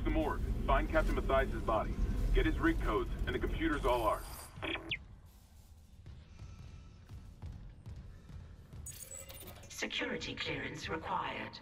the morgue. Find Captain Mathias' body. Get his rig codes, and the computer's all ours. Security clearance required.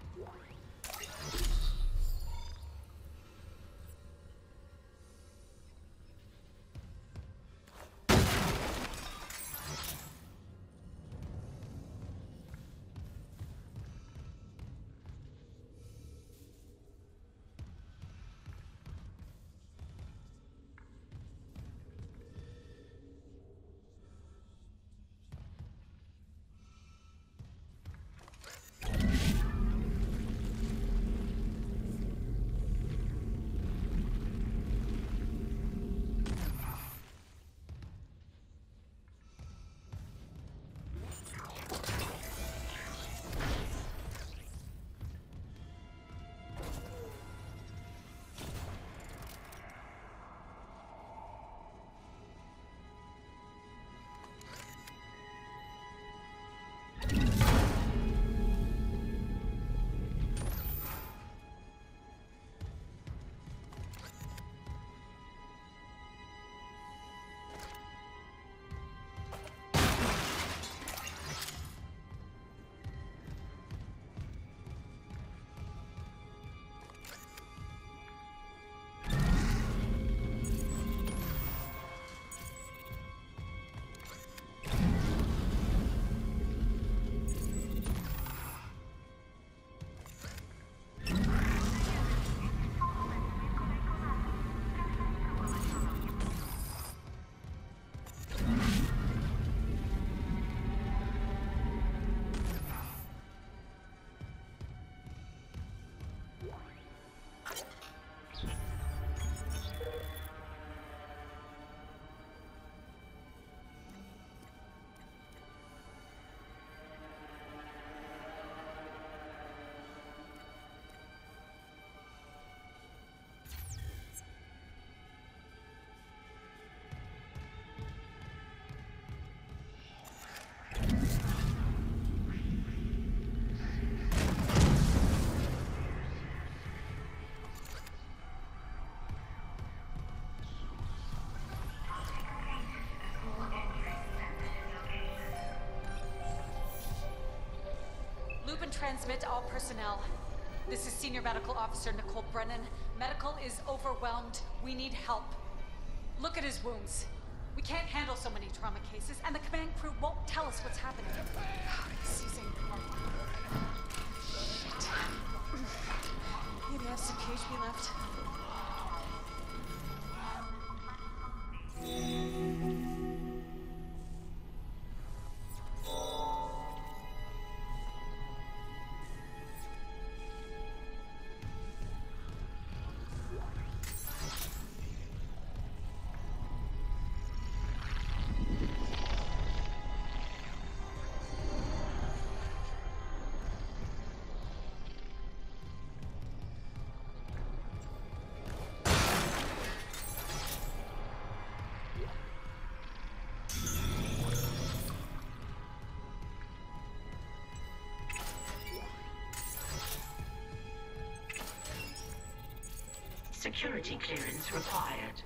Transmit all personnel. This is Senior Medical Officer Nicole Brennan. Medical is overwhelmed. We need help. Look at his wounds. We can't handle so many trauma cases, and the command crew won't tell us what's happening. He's seizing blood. Shit. Maybe I have some KHP left. Security clearance required.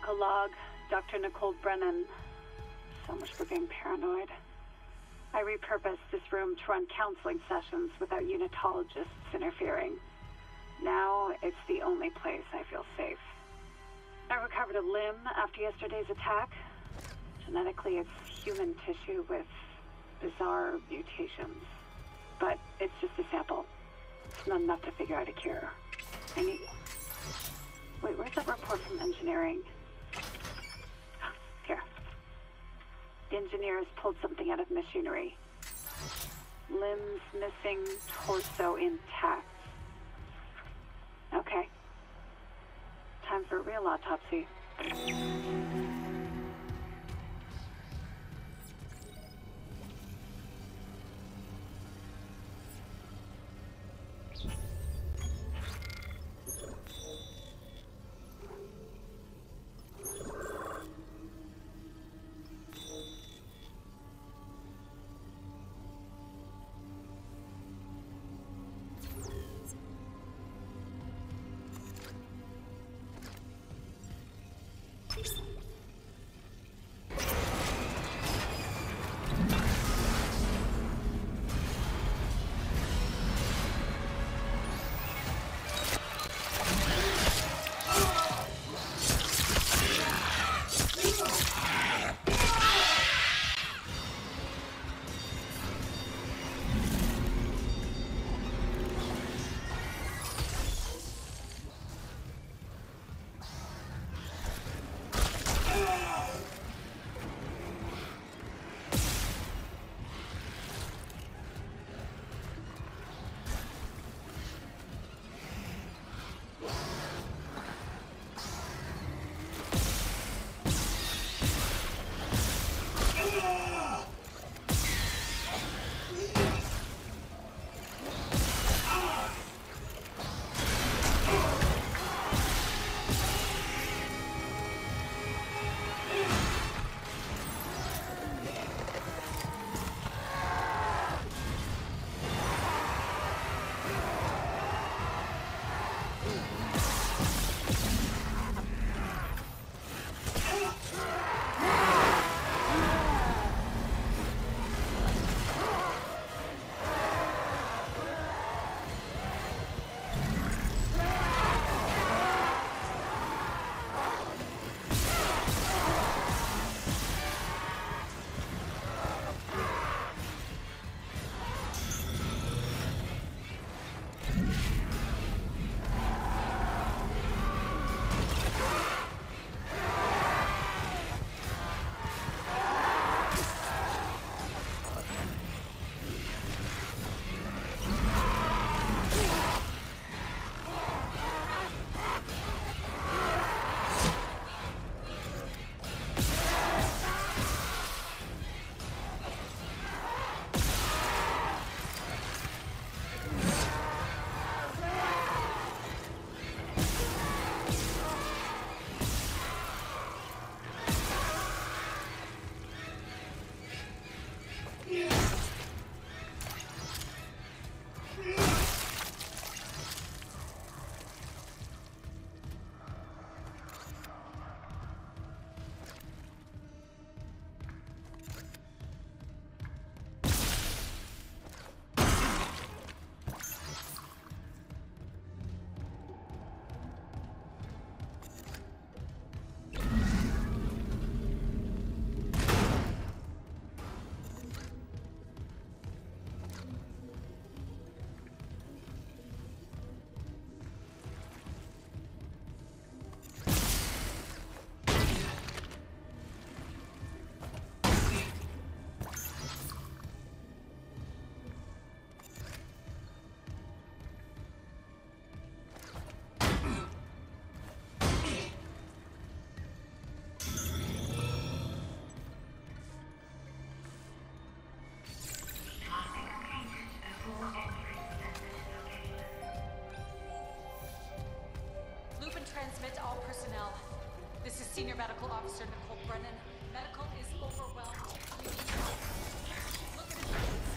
medical log, Dr. Nicole Brennan. So much for being paranoid. I repurposed this room to run counseling sessions without unitologists interfering. Now, it's the only place I feel safe. I recovered a limb after yesterday's attack. Genetically, it's human tissue with bizarre mutations. But it's just a sample. It's not enough to figure out a cure. I need... Wait, where's that report from engineering? Here. The engineers pulled something out of machinery. Limbs missing, torso intact. Okay. Time for a real autopsy. Transmit all personnel. This is Senior Medical Officer Nicole Brennan. Medical is overwhelmed. Look at his face.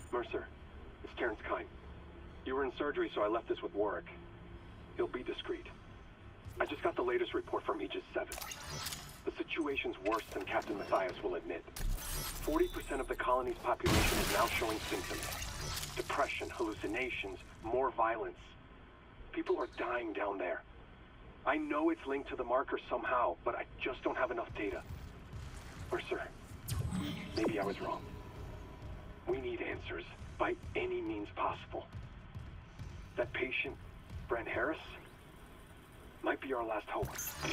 Mercer, it's Terrence Kine. You were in surgery, so I left this with Warwick. He'll be discreet. I just got the latest report from Aegis 7. The situation's worse than Captain Matthias will admit. 40% of the colony's population is now showing symptoms. Depression, hallucinations, more violence. People are dying down there. I know it's linked to the marker somehow, but I just don't have enough data. Mercer, maybe I was wrong. We need answers by any means possible. That patient, Brent Harris, might be our last hope.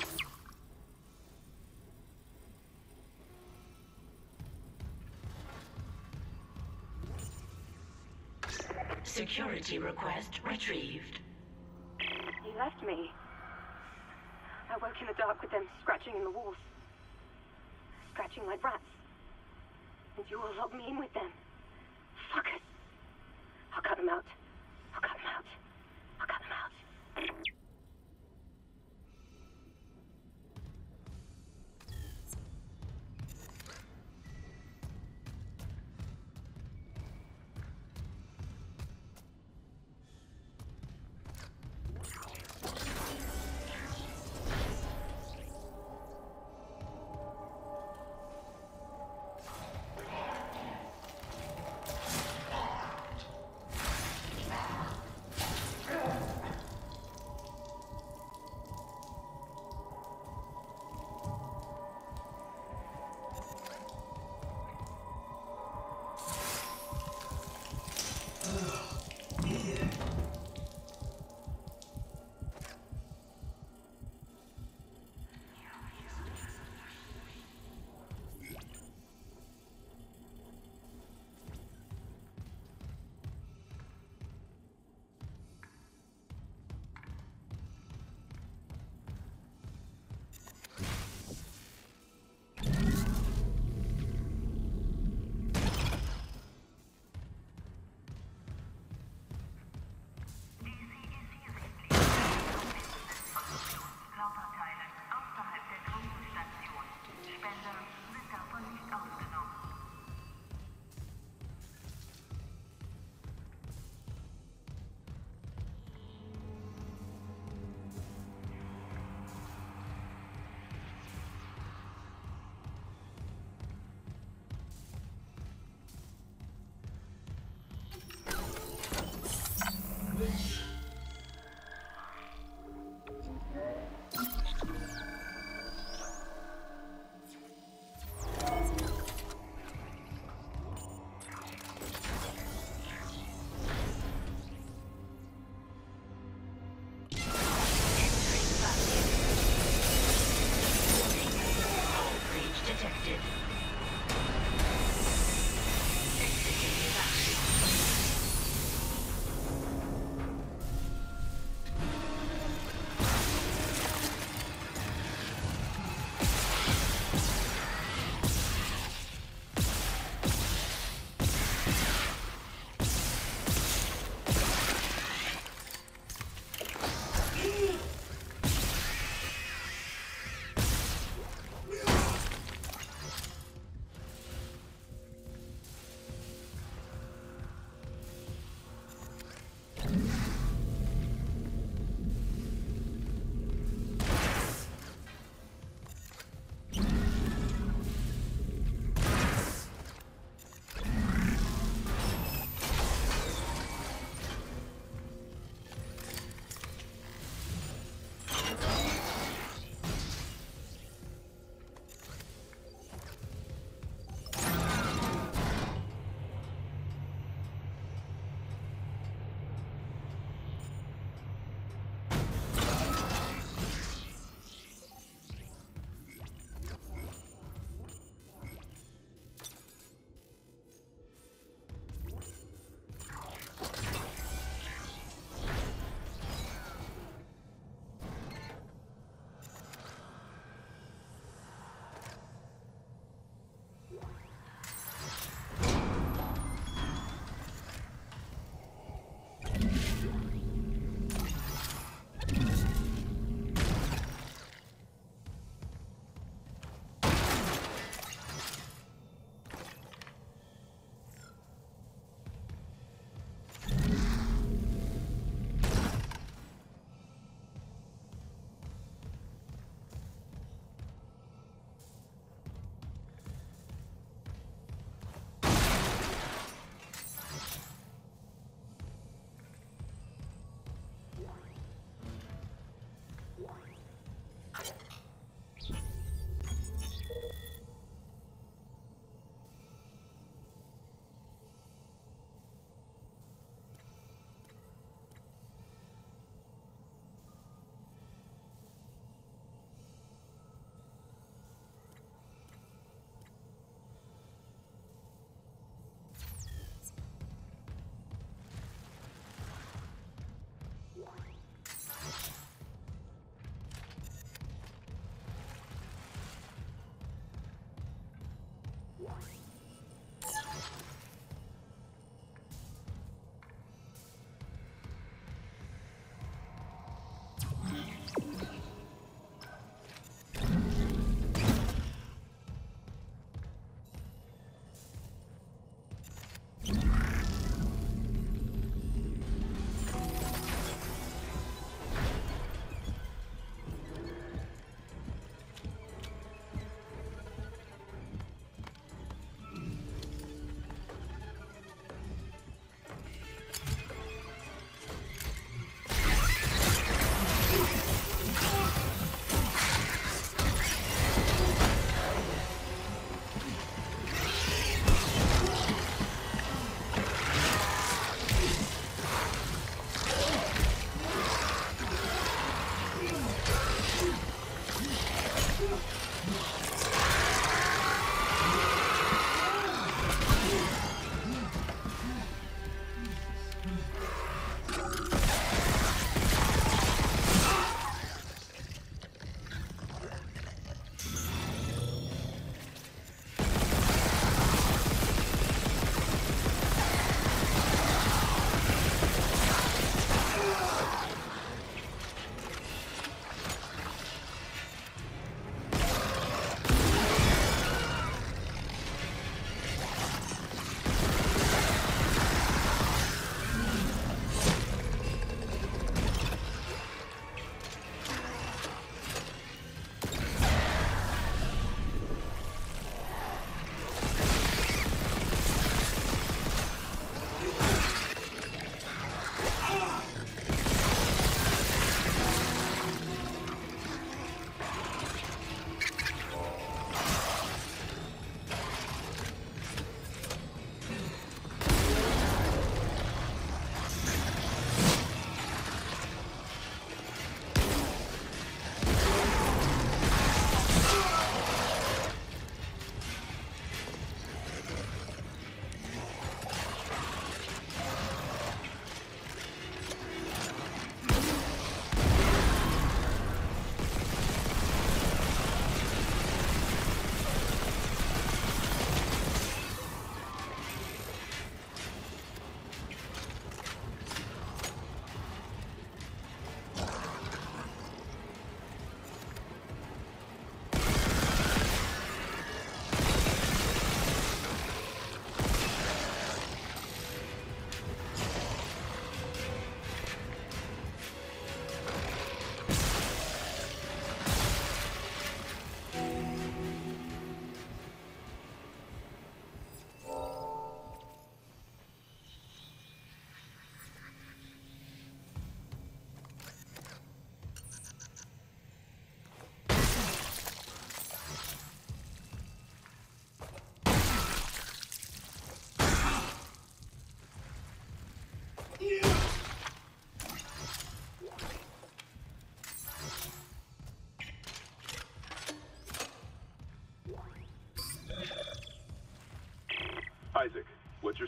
Security request retrieved. He left me. I woke in the dark with them scratching in the walls. Scratching like rats. And you all locked me in with them. Fuckers. I'll cut them out. I'll cut them out. I'll cut them out.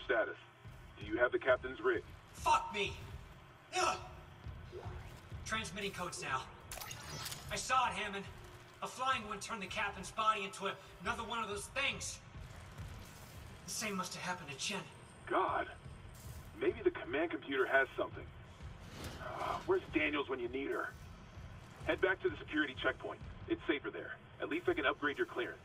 status? Do you have the captain's rig? Fuck me! Ugh. Transmitting codes now. I saw it, Hammond. A flying one turned the captain's body into another one of those things. The same must have happened to Chen. God. Maybe the command computer has something. Where's Daniels when you need her? Head back to the security checkpoint. It's safer there. At least I can upgrade your clearance.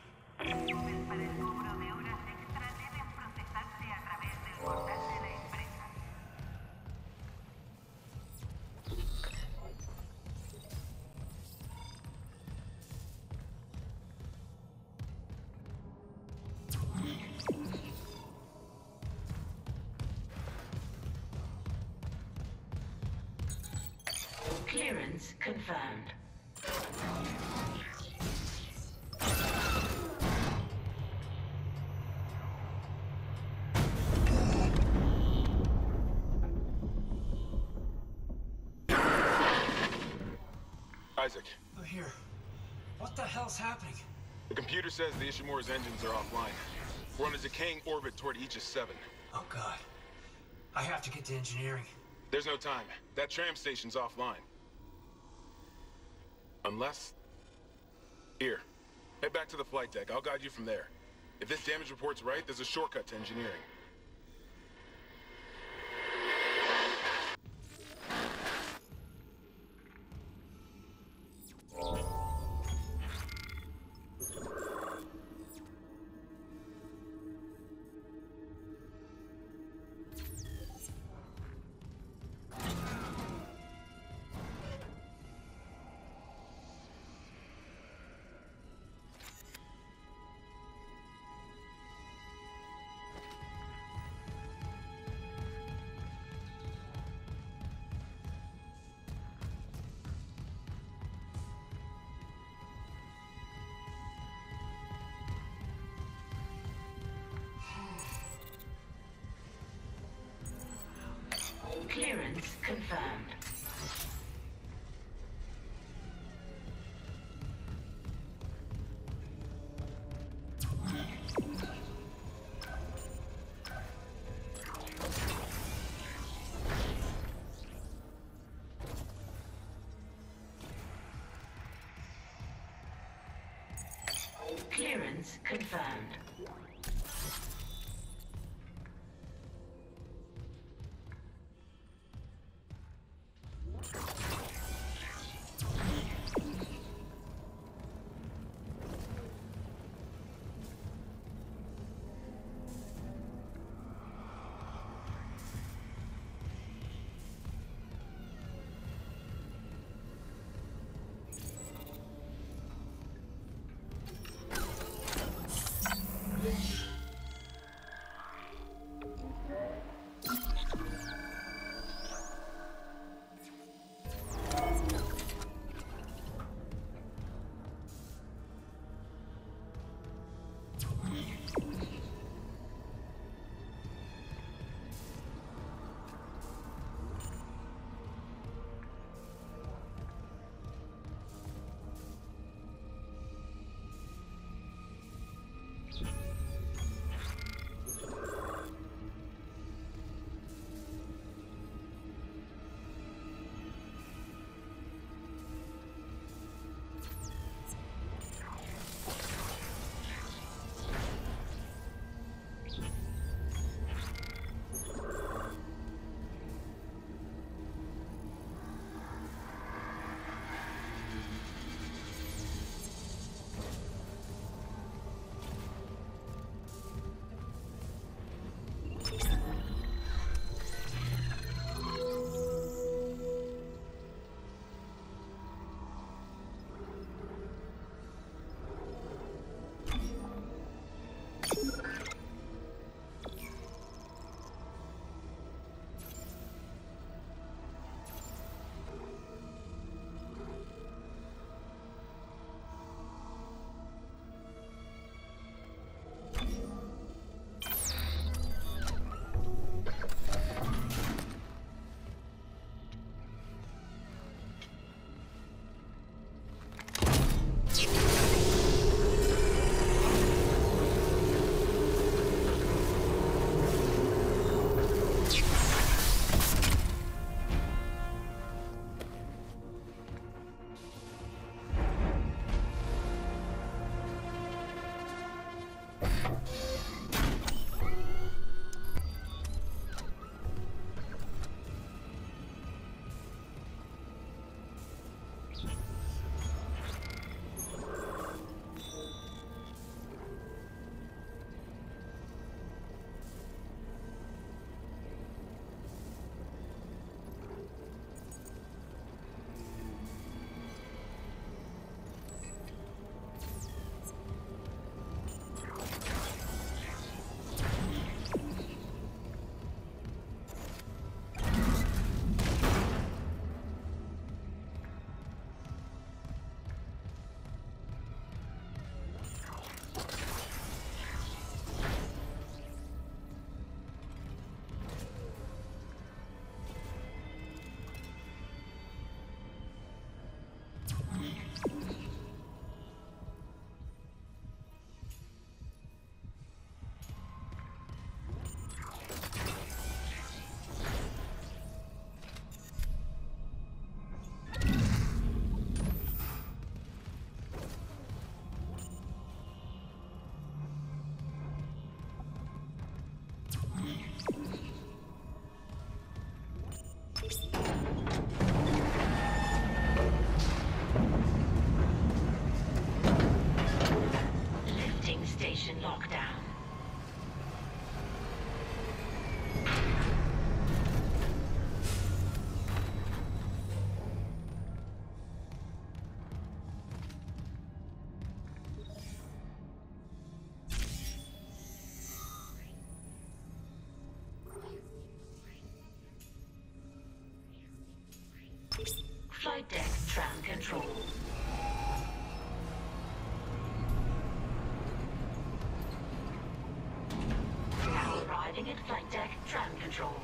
Clearance confirmed. Isaac, I'm here. What the hell's happening? the computer says the Ishimura's engines are offline. We're on a decaying orbit toward Aegis 7. Oh god. I have to get to engineering. There's no time. That tram station's offline. Unless... Here. Head back to the flight deck. I'll guide you from there. If this damage report's right, there's a shortcut to engineering. Clearance confirmed. Clearance confirmed. flight deck tram control. Now arriving at flight deck tram control.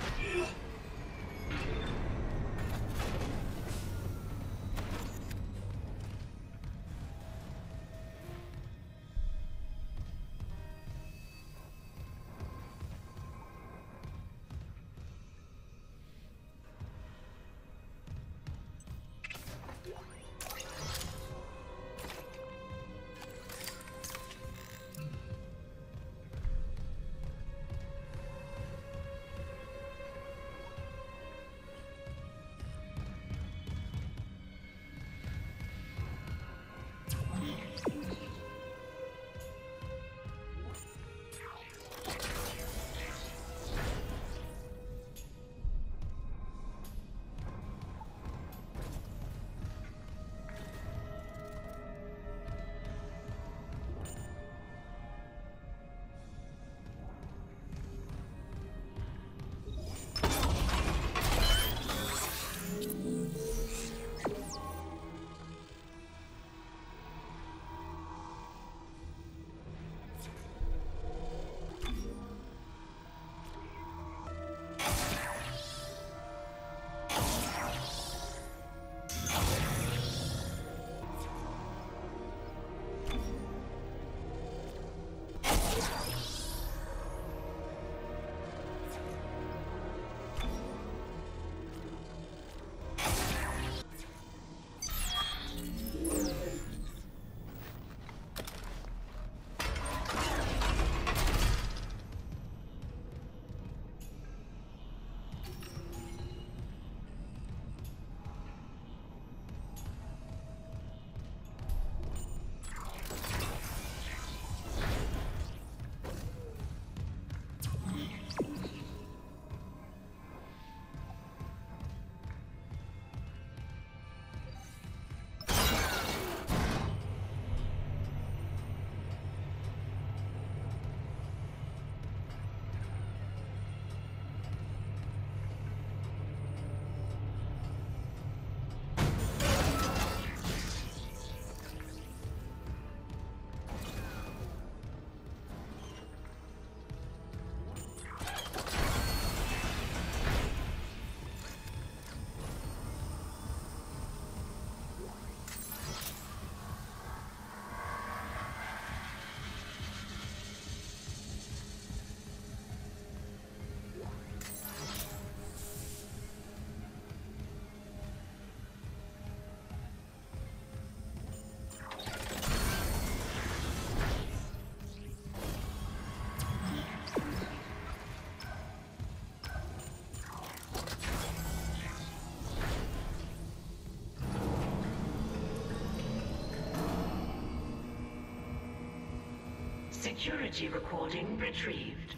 Security recording retrieved.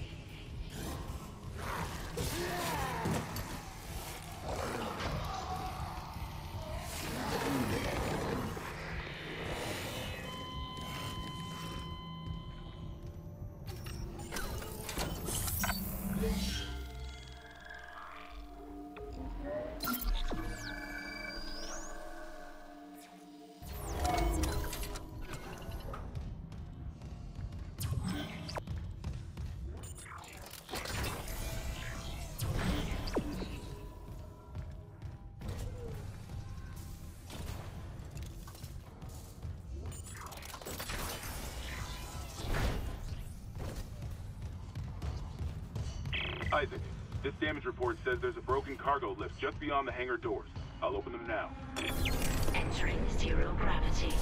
Isaac, this damage report says there's a broken cargo lift just beyond the hangar doors. I'll open them now. Entering zero gravity.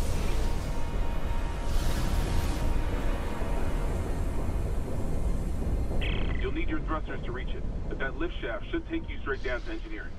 You'll need your thrusters to reach it, but that lift shaft should take you straight down to engineering.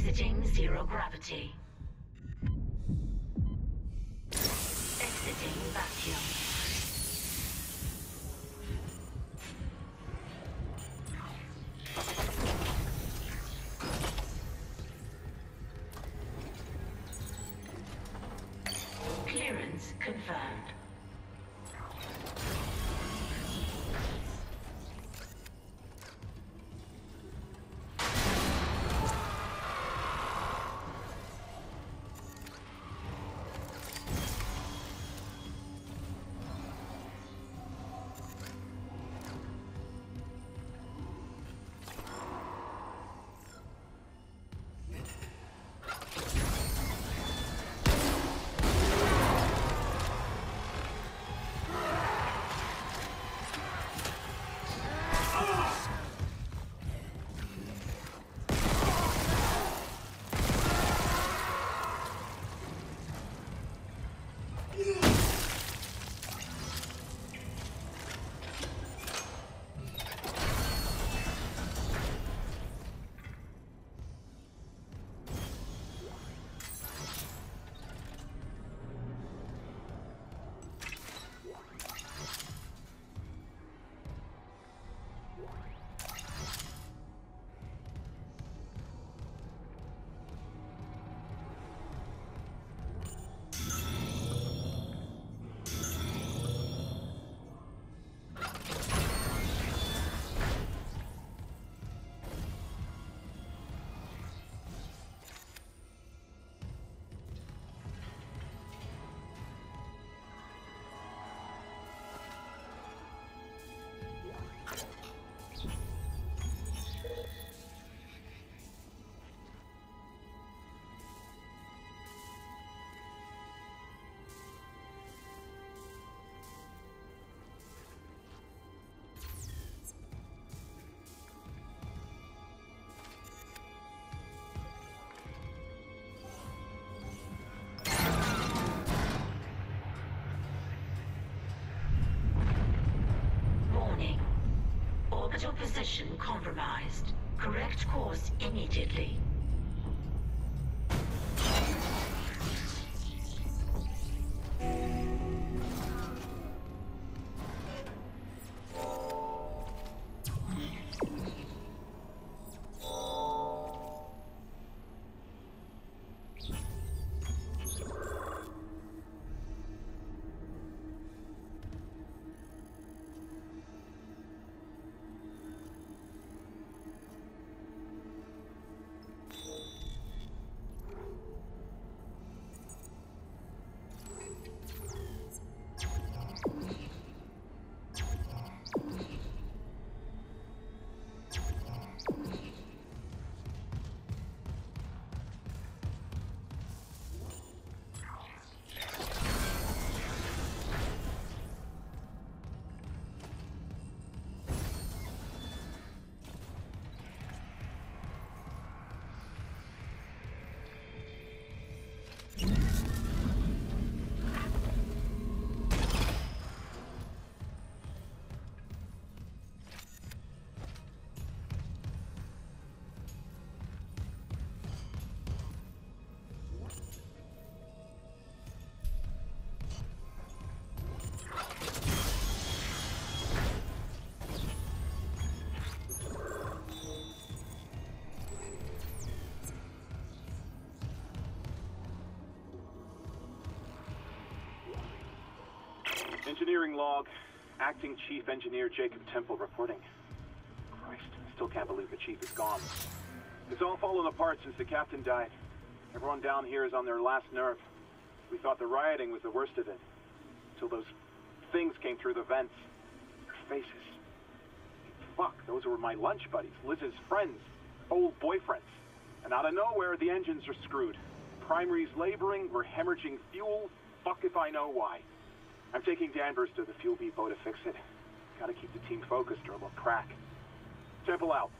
Exiting zero gravity. Exiting vacuum. Clearance confirmed. Orbital position compromised. Correct course immediately. Engineering log. Acting Chief Engineer Jacob Temple reporting. Christ, I still can't believe the chief is gone. It's all fallen apart since the captain died. Everyone down here is on their last nerve. We thought the rioting was the worst of it. Until those things came through the vents. Their faces. Fuck, those were my lunch buddies, Liz's friends, old boyfriends. And out of nowhere, the engines are screwed. Primary's laboring, we're hemorrhaging fuel. Fuck if I know why. I'm taking Danvers to the fuel depot to fix it. Gotta keep the team focused or it'll crack. Temple out.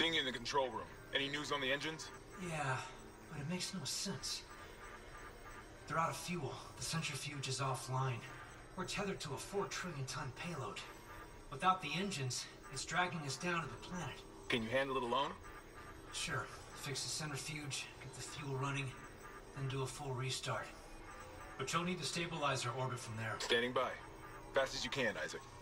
Seeing you in the control room. Any news on the engines? Yeah, but it makes no sense. They're out of fuel. The centrifuge is offline. We're tethered to a 4 trillion ton payload. Without the engines, it's dragging us down to the planet. Can you handle it alone? Sure. Fix the centrifuge, get the fuel running, then do a full restart. But you'll need to stabilize our orbit from there. Standing by. Fast as you can, Isaac.